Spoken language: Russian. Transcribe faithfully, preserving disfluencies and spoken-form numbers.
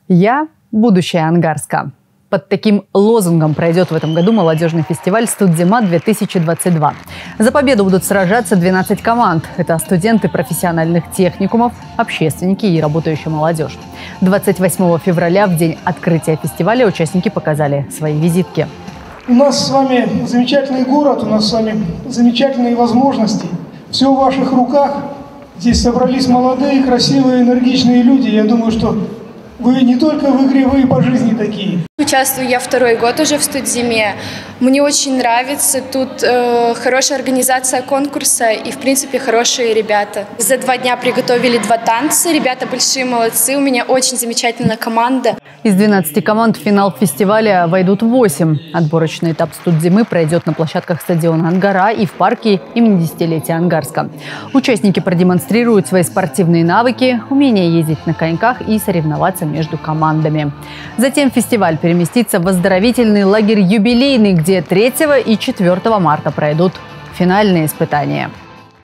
Я – будущее Ангарска. Под таким лозунгом пройдет в этом году молодежный фестиваль «Студзима-две тысячи двадцать два». За победу будут сражаться двенадцать команд. Это студенты профессиональных техникумов, общественники и работающая молодежь. двадцать восьмого февраля, в день открытия фестиваля, участники показали свои визитки. У нас с вами замечательный город, у нас с вами замечательные возможности. Все в ваших руках. Здесь собрались молодые, красивые, энергичные люди. Я думаю, что вы не только в игре, вы и по жизни такие. Участвую я второй год уже в Студзиме. Мне очень нравится. Тут э, хорошая организация конкурса и, в принципе, хорошие ребята. За два дня приготовили два танца. Ребята большие молодцы. У меня очень замечательная команда. Из двенадцати команд в финал фестиваля войдут восемь. Отборочный этап Студзимы пройдет на площадках стадиона «Ангара» и в парке имени десятилетия Ангарска. Участники продемонстрируют свои спортивные навыки, умение ездить на коньках и соревноваться между командами. Затем фестиваль переместится в оздоровительный лагерь «Юбилейный», где третьего и четвёртого марта пройдут финальные испытания.